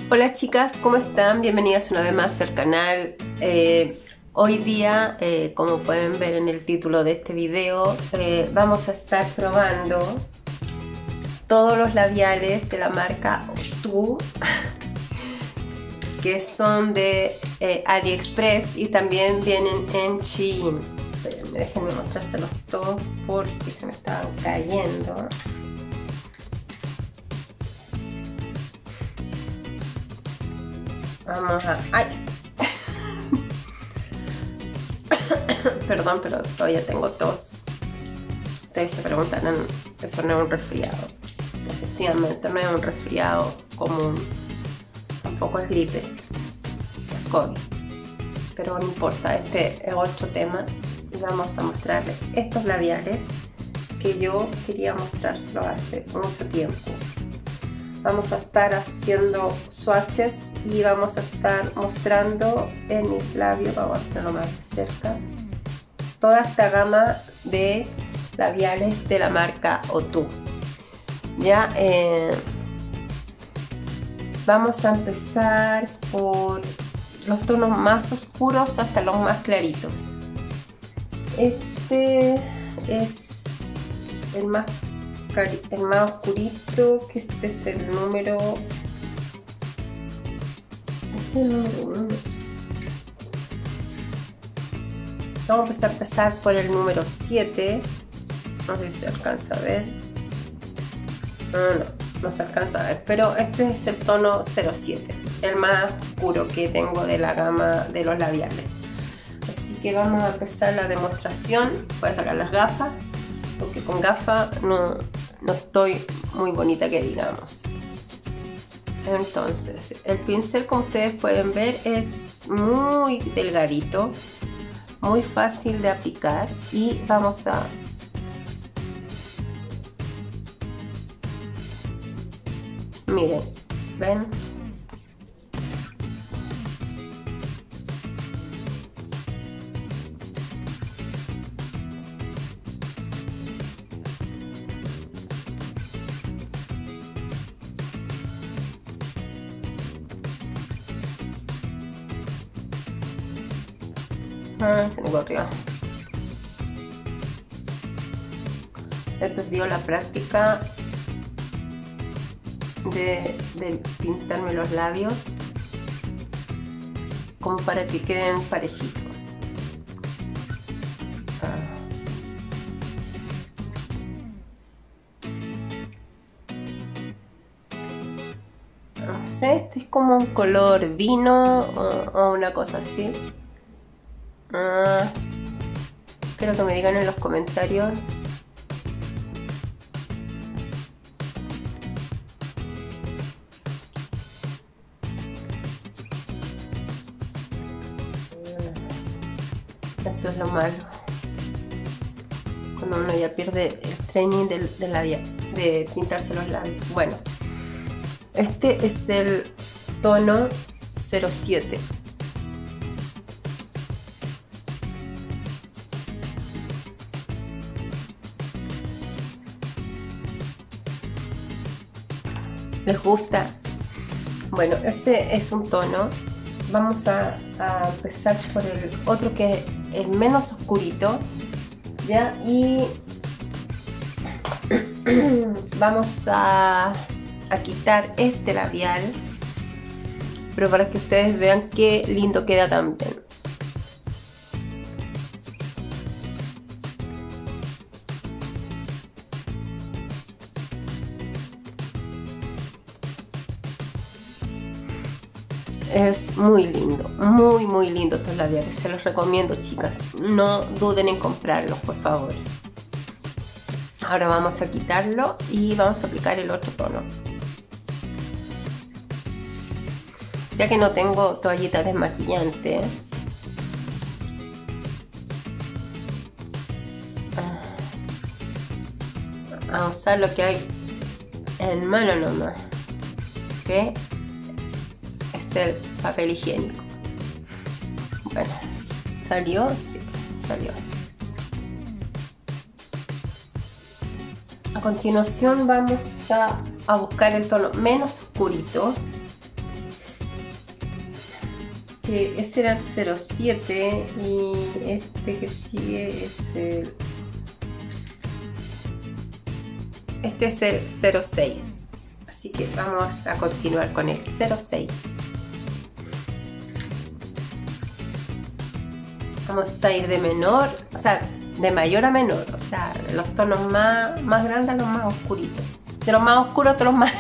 Hola chicas, ¿cómo están? Bienvenidas una vez más al canal. Hoy día, como pueden ver en el título de este video, vamos a estar probando todos los labiales de la marca OTU que son de AliExpress y también vienen en Shein. Déjenme mostrárselos todos porque se me estaban cayendo. Vamos a... ¡Ay! Perdón, pero todavía tengo tos. Ustedes se preguntarán, eso no es un resfriado. Efectivamente, no es un resfriado común. Tampoco es gripe. Es COVID. Pero no importa, este es otro tema. Y vamos a mostrarles estos labiales que yo quería mostrárselos hace mucho tiempo. Vamos a estar haciendo swatches y vamos a estar mostrando en mis labios, vamos a hacerlo más de cerca, toda esta gama de labiales de la marca OTU. Ya vamos a empezar por los tonos más oscuros hasta los más claritos. Este es el más oscurito, que este es el número... Vamos a empezar por el número 7. No sé si se alcanza a ver. No se alcanza a ver, pero este es el tono 07, el más oscuro que tengo de la gama de los labiales. Así que vamos a empezar la demostración. Voy a sacar las gafas porque con gafas no estoy muy bonita que digamos. Entonces, el pincel, como ustedes pueden ver, es muy delgadito, muy fácil de aplicar y vamos a miren, ven, se me corrió. He perdido la práctica de pintarme los labios como para que queden parejitos. No sé, este es como un color vino o una cosa así. Espero que me digan en los comentarios. Esto es lo malo cuando uno ya pierde el training de pintarse los labios. Bueno, este es el tono 07. ¿Les gusta? Bueno, este es un tono. Vamos a empezar por el otro, que es el menos oscurito, ¿ya? Y vamos a quitar este labial, pero para que ustedes vean qué lindo queda también. Es muy lindo, muy lindo estos labiales. Se los recomiendo, chicas. No duden en comprarlos, por favor. Ahora vamos a quitarlo y vamos a aplicar el otro tono. Ya que no tengo toallita desmaquillante, a usar lo que hay en mano nomás, que es el papel higiénico. Bueno, ¿salió? Sí, salió. A continuación vamos a buscar el tono menos oscurito que ese era el 07 y este que sigue es el... Este es el 06. Así que vamos a continuar con el 06. Vamos a ir de menor, o sea, de mayor a menor, o sea, los tonos más grandes a los más oscuritos. De los más oscuros a los más...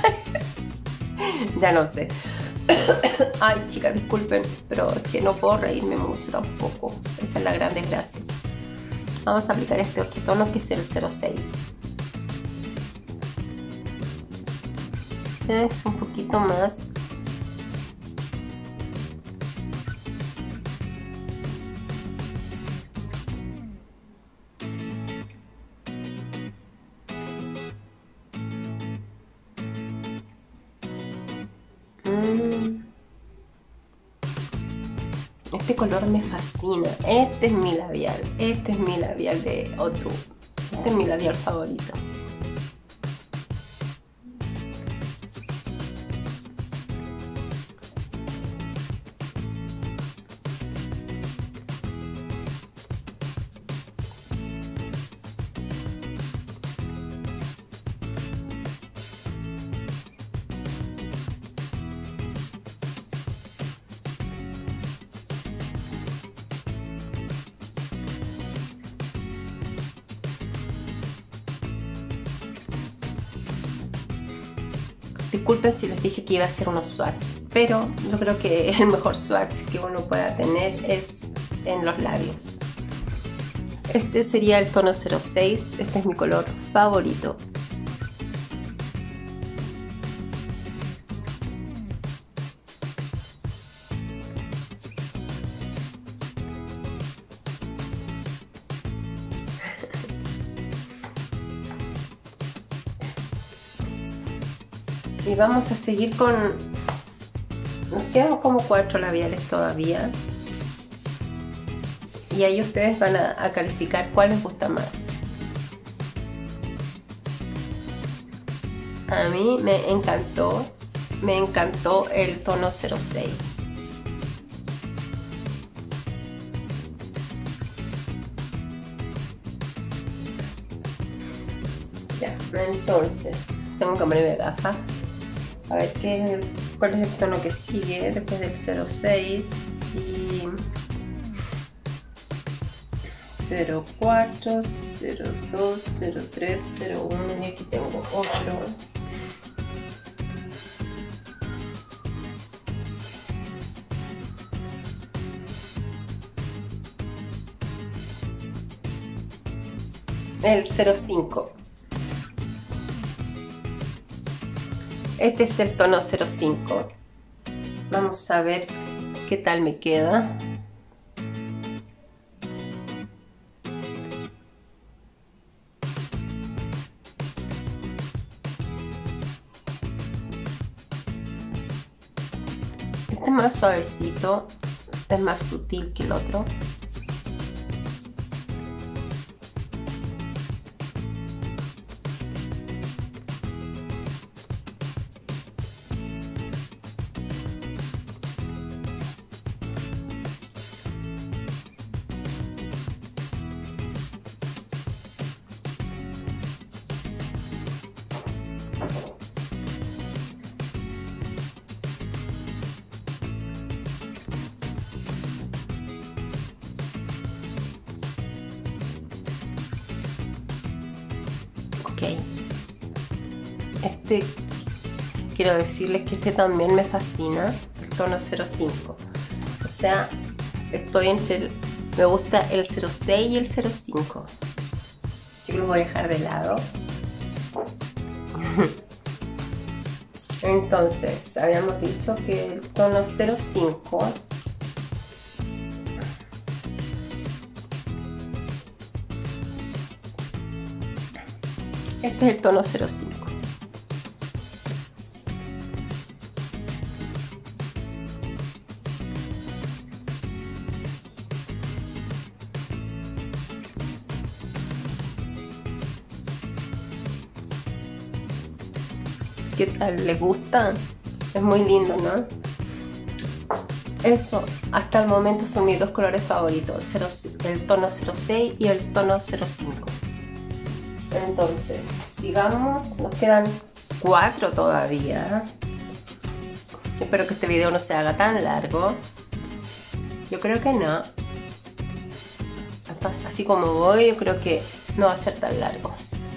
ya no sé. Ay, chicas, disculpen, pero es que no puedo reírme mucho tampoco. Esa es la gran desgracia. Vamos a aplicar este otro tono que es el 06. Es un poquito más. Este color me fascina. Este es mi labial. Este es mi labial de O2. Este es mi labial favorito. Disculpen si les dije que iba a hacer unos swatch, pero yo creo que el mejor swatch que uno pueda tener es en los labios. Este sería el tono 06, este es mi color favorito. Y vamos a seguir con... Nos quedan como 4 labiales todavía. Y ahí ustedes van a calificar cuál les gusta más. A mí me encantó el tono 06. Ya, entonces tengo que ponerme gafas. A ver cuál es el tono que sigue después del 06 y 04, 02, 03, 01 y aquí tengo otro. El 05. Este es el tono 05. Vamos a ver qué tal me queda. Este es más suavecito, es más sutil que el otro. Quiero decirles que este también me fascina, el tono 05. O sea, estoy entre me gusta el 06 y el 05. Así que lo voy a dejar de lado. Entonces, habíamos dicho que el tono 05 este es el tono 05. ¿Qué tal? ¿Les gusta? Es muy lindo, ¿no? Eso, hasta el momento son mis dos colores favoritos, el tono 06 y el tono 05. Entonces, sigamos, nos quedan 4 todavía. Espero que este video no se haga tan largo. Yo creo que no. Así como voy, yo creo que no va a ser tan largo.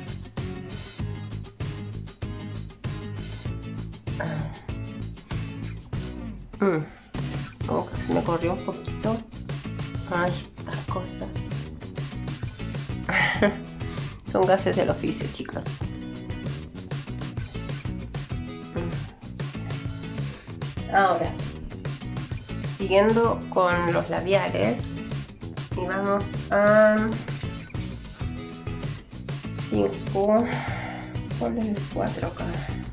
Como que se me corrió un poquito. Ay, estas cosas. Son gases del oficio, chicas. Ahora, siguiendo con los labiales, y vamos a 5. ¿Cuál es el 4 acá?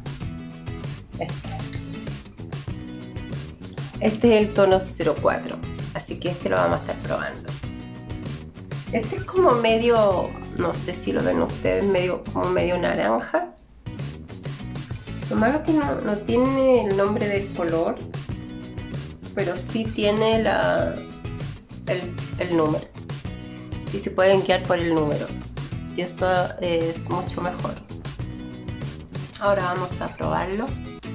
Este es el tono 04, así que este lo vamos a estar probando. Este es como medio, no sé si lo ven ustedes, como medio naranja. Lo malo es que no tiene el nombre del color, pero sí tiene el número. Y se pueden guiar por el número. Y eso es mucho mejor. Ahora vamos a probarlo.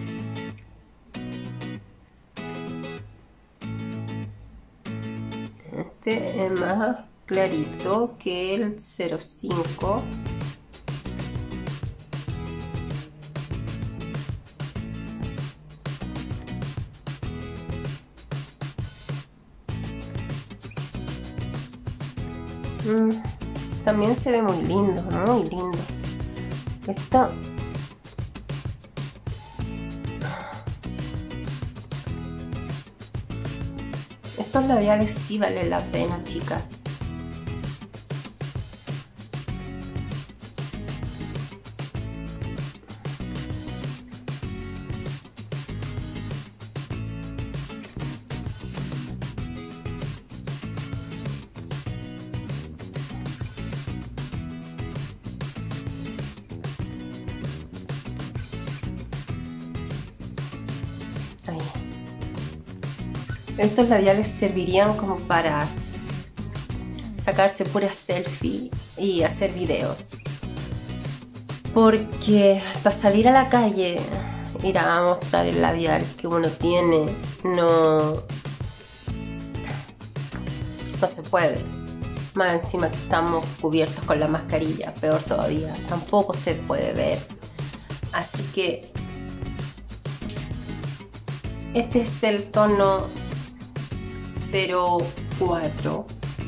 Este es más clarito que el 05. También se ve muy lindo, muy lindo. Estos labiales sí valen la pena, chicas. Ahí. Estos labiales servirían como para sacarse puras selfie y hacer videos, porque para salir a la calle, ir a mostrar el labial que uno tiene, no se puede. Más encima que estamos cubiertos con la mascarilla, peor todavía, tampoco se puede ver. Así que este es el tono 04.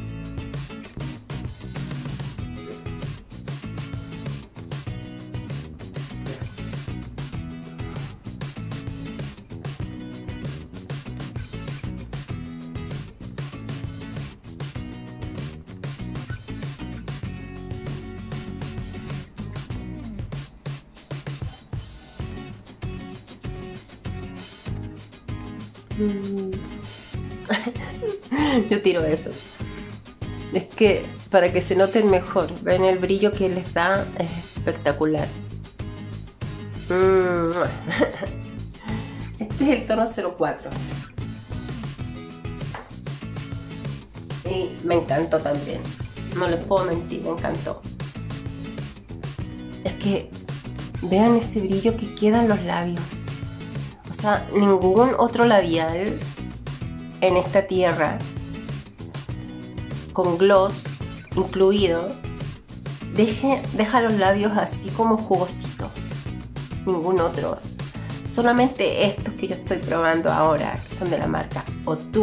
Yo tiro eso. Es que para que se noten mejor, ven el brillo que les da, es espectacular. Este es el tono 04 y me encantó también, no les puedo mentir, me encantó. Es que vean ese brillo que queda en los labios. O sea, ningún otro labial en esta tierra con gloss incluido deja los labios así como jugositos. Ningún otro. Solamente estos que yo estoy probando ahora, que son de la marca O2,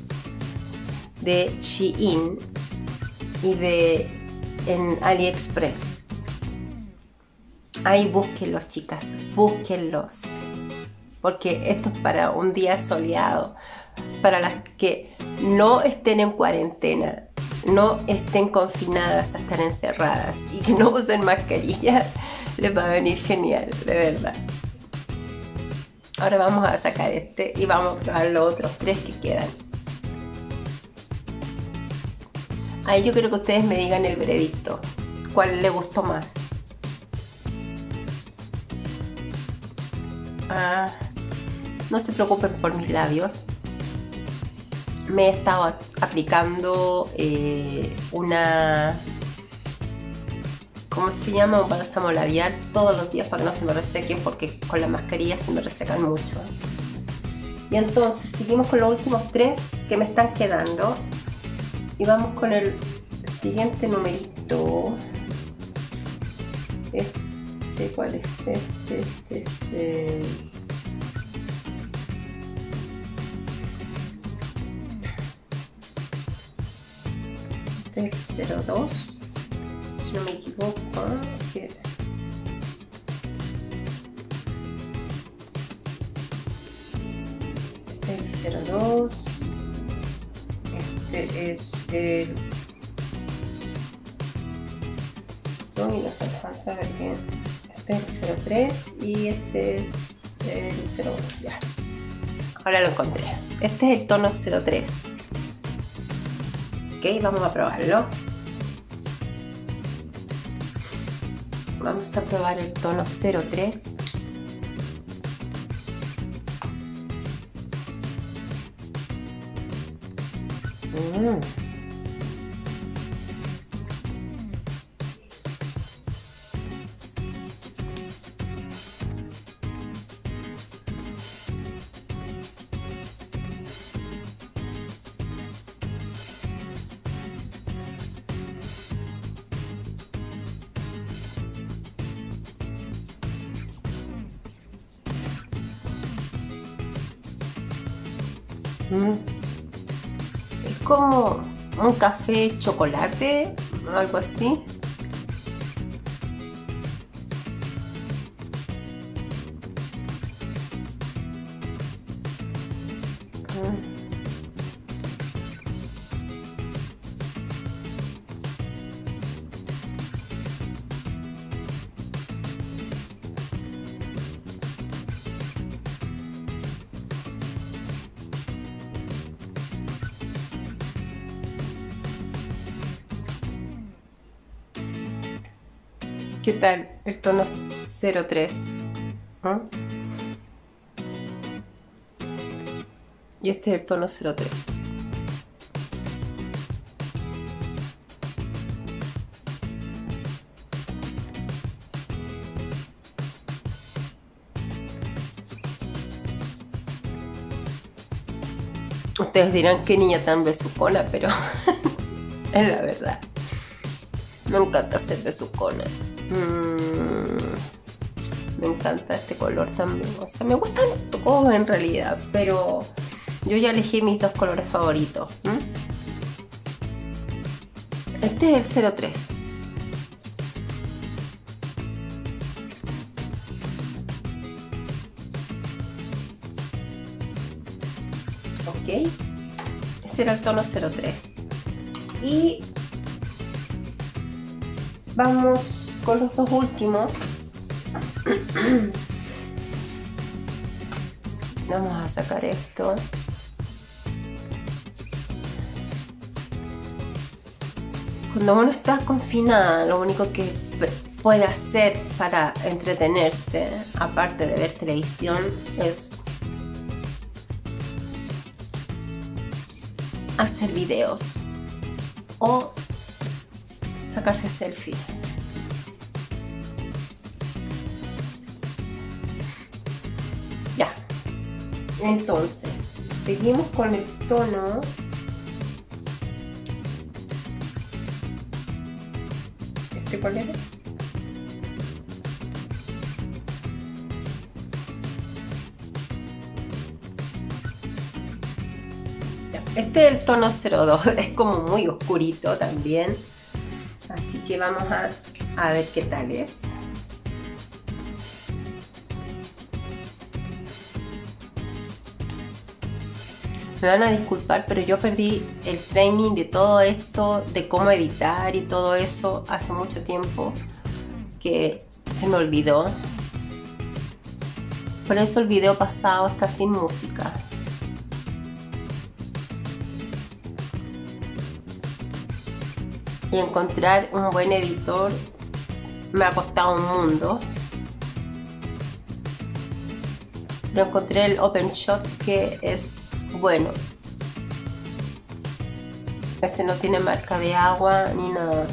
de Shein y en AliExpress. Ahí búsquenlos, chicas, búsquenlos, porque esto es para un día soleado, para las que no estén en cuarentena, no estén confinadas a estar encerradas y que no usen mascarilla. Les va a venir genial, de verdad. Ahora vamos a sacar este y vamos a probar los otros 3 que quedan. Ahí yo quiero que ustedes me digan el veredicto, cuál les gustó más. No se preocupen por mis labios, me he estado aplicando una... ¿cómo se llama? Un bálsamo labial todos los días para que no se me resequen, porque con la mascarilla se me resecan mucho. Y entonces seguimos con los últimos 3 que me están quedando. Y vamos con el siguiente numerito. ¿Cuál es este? Este es el 02. Si no me equivoco. El 02. Este es el... no, y no se alcanza a ver bien. Este es el 03 y este es el 01. Ya. Ahora lo encontré. Este es el tono 03. Ok, vamos a probarlo. Vamos a probar el tono 03. Es como un café chocolate, algo así. ¿Qué tal el tono 03? Y este es el tono 03. Ustedes dirán qué niña tan besucona, pero es la verdad. Me encanta ser besucona. Me encanta este color también. O sea, me gustan todos en realidad, pero yo ya elegí mis 2 colores favoritos. Este es el 03. Ok. Este era el tono 03. Y vamos con los 2 últimos. Vamos a sacar esto. Cuando uno está confinada, lo único que puede hacer para entretenerse, aparte de ver televisión, es hacer videos o sacarse selfie. Ya. Entonces, seguimos con el tono. ¿Cuál es? Este es el tono 02, es como muy oscurito también, así que vamos a ver qué tal es. Me van a disculpar, pero yo perdí el training de todo esto, de cómo editar y todo eso hace mucho tiempo que se me olvidó. Por eso el video pasado está sin música. Y encontrar un buen editor me ha costado un mundo. Pero encontré el OpenShot, que es bueno. Ese no tiene marca de agua ni nada.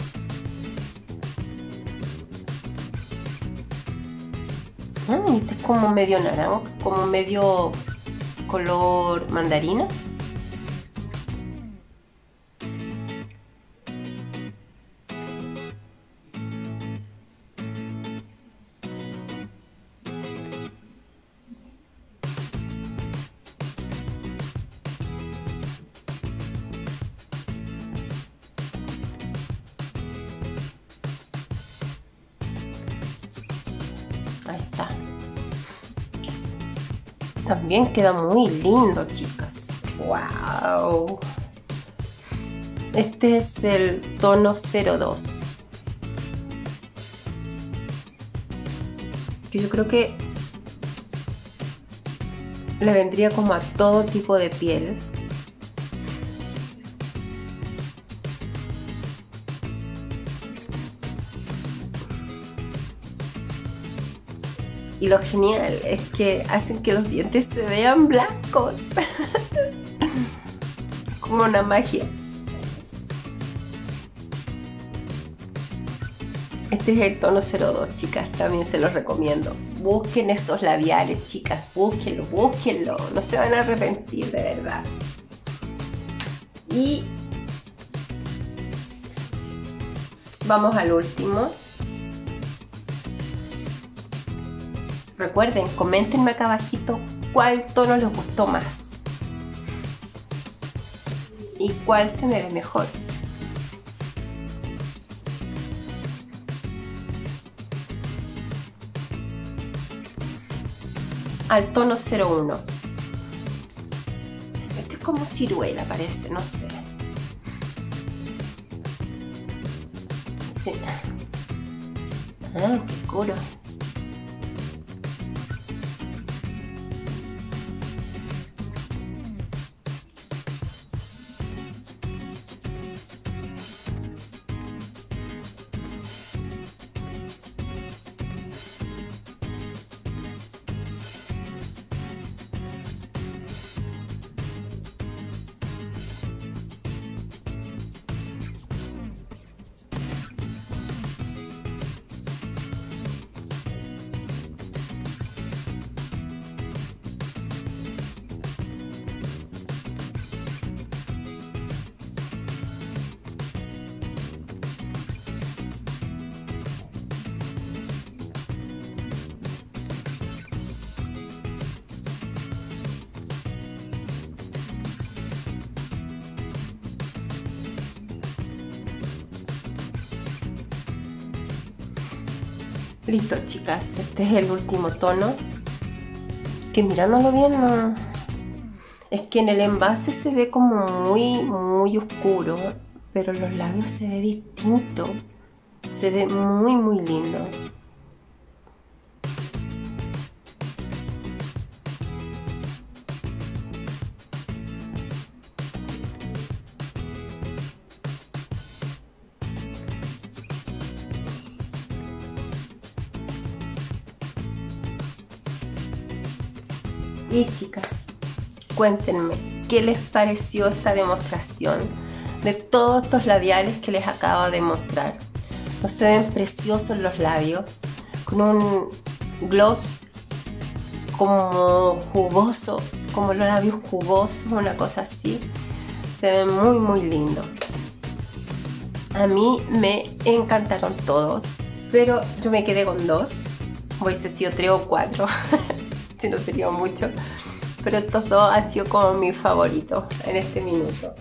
Este es como medio naranja, como medio color mandarina. Ahí está. También queda muy lindo, chicas. ¡Wow! Este es el tono 02. Que yo creo que le vendría como a todo tipo de piel. Y lo genial es que hacen que los dientes se vean blancos. Como una magia. Este es el tono 02, chicas. También se los recomiendo. Busquen esos labiales, chicas. Búsquenlo, búsquenlo. No se van a arrepentir, de verdad. Y vamos al último. Recuerden, coméntenme acá abajito cuál tono les gustó más y cuál se me ve mejor. Al tono 01. Este es como ciruela, parece, no sé. Sí. Ah, qué oscuro. Listo, chicas, este es el último tono, que mirándolo bien no... Es que en el envase se ve como muy oscuro, pero en los labios se ve distinto, se ve muy lindo. Y chicas, cuéntenme qué les pareció esta demostración de todos estos labiales que les acabo de mostrar. ¿No se ven preciosos los labios? Con un gloss como jugoso, como los labios jugosos, una cosa así. Se ven muy lindos. A mí me encantaron todos, pero yo me quedé con dos. Hubiese sido 3 o 4. Si no sería mucho, pero estos dos han sido como mis favoritos en este minuto.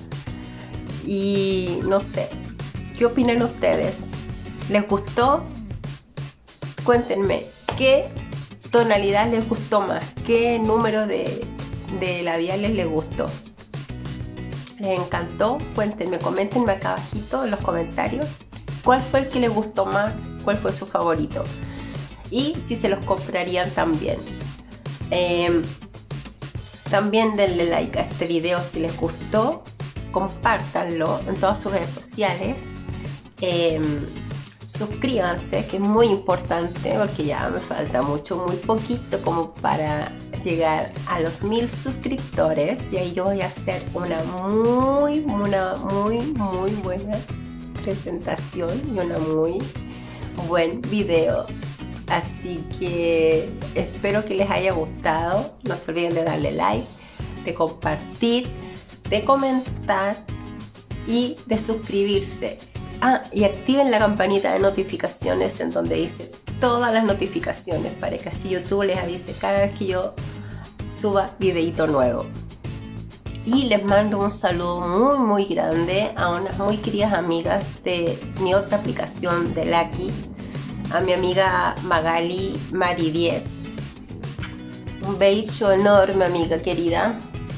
Y no sé, ¿qué opinan ustedes? ¿Les gustó? Cuéntenme, ¿qué tonalidad les gustó más? ¿Qué número de labiales les gustó? ¿Les encantó? Cuéntenme, coméntenme acá abajito en los comentarios cuál fue el que les gustó más, cuál fue su favorito y si se los comprarían también. También denle like a este video si les gustó, compártanlo en todas sus redes sociales, suscríbanse, que es muy importante, porque ya me falta muy poquito como para llegar a los 1000 suscriptores, y ahí yo voy a hacer una muy buena presentación y una muy buen video. Así que espero que les haya gustado. No se olviden de darle like, de compartir, de comentar y de suscribirse. Y activen la campanita de notificaciones en donde dice todas las notificaciones para que así YouTube les avise cada vez que yo suba videito nuevo. Y les mando un saludo muy grande a unas muy queridas amigas de mi otra aplicación de Lucky, a mi amiga Magali Mari 10. Un beso enorme, amiga querida.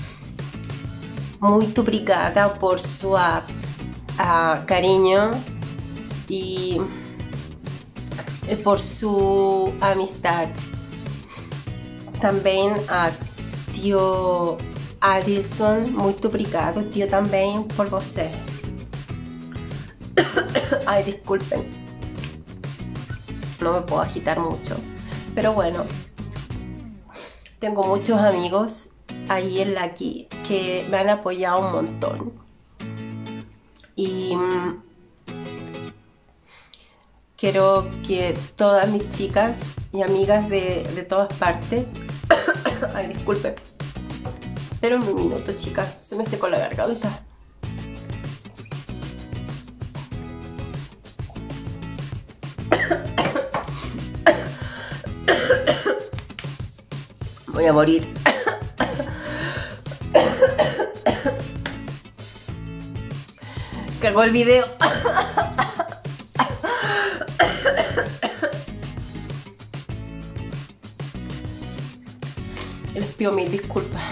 Muy obrigada por su cariño y por su amistad. Também a tio Adilson, muito obrigado, tio, também por você. Ay, disculpen, no me puedo agitar mucho, pero bueno, tengo muchos amigos ahí en Lucky que me han apoyado un montón. Y quiero que todas mis chicas y amigas de todas partes ay, disculpen, pero un minuto, chicas, se me secó la garganta. Voy a morir. Cagó el video. Les pido mil disculpas.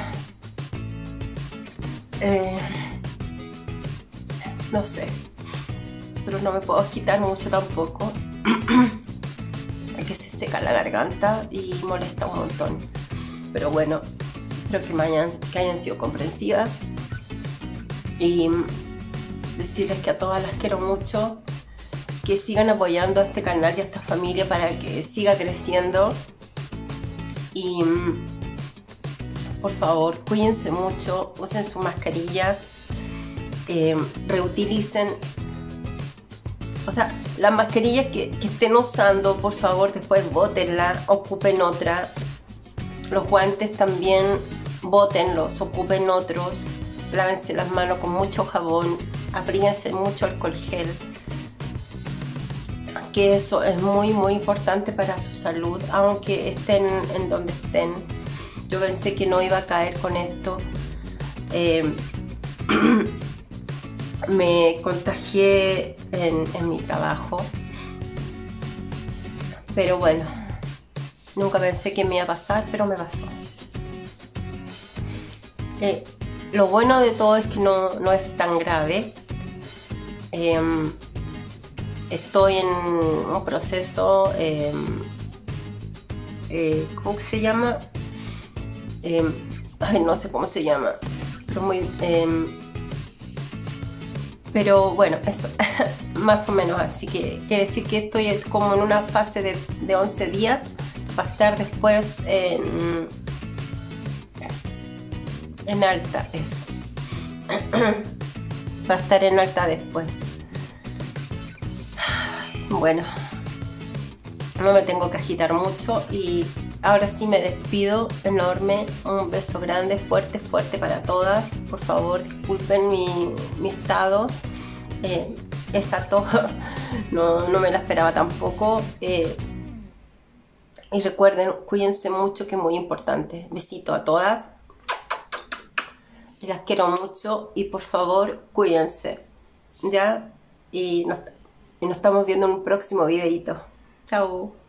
No sé, pero no me puedo quitar mucho tampoco. Es que se seca la garganta y molesta un montón. Pero bueno, espero que hayan sido comprensivas. Y decirles que a todas las quiero mucho, que sigan apoyando a este canal y a esta familia para que siga creciendo. Y por favor, cuídense mucho, usen sus mascarillas, reutilicen, o sea, las mascarillas que estén usando, por favor, después bótenla, ocupen otra. Los guantes también, bótenlos, ocupen otros. Lávense las manos con mucho jabón, aplíquense mucho alcohol gel, que eso es muy importante para su salud, aunque estén en donde estén. Yo pensé que no iba a caer con esto. Me contagié en mi trabajo, pero bueno, nunca pensé que me iba a pasar, pero me pasó. Lo bueno de todo es que no es tan grave. Estoy en un proceso, ¿cómo se llama? Ay, no sé cómo se llama, pero bueno, eso, más o menos, así que quiere decir que estoy como en una fase de 11 días, va a estar después en alta, eso. Va a estar en alta después. Bueno, no me tengo que agitar mucho y ahora sí me despido. Enorme, un beso grande, fuerte para todas. Por favor, disculpen mi estado. Esa tos no me la esperaba tampoco. Y recuerden, cuídense mucho, que es muy importante. Besito a todas. Las quiero mucho y por favor, cuídense. ¿Ya? Y nos estamos viendo en un próximo videito. Chao.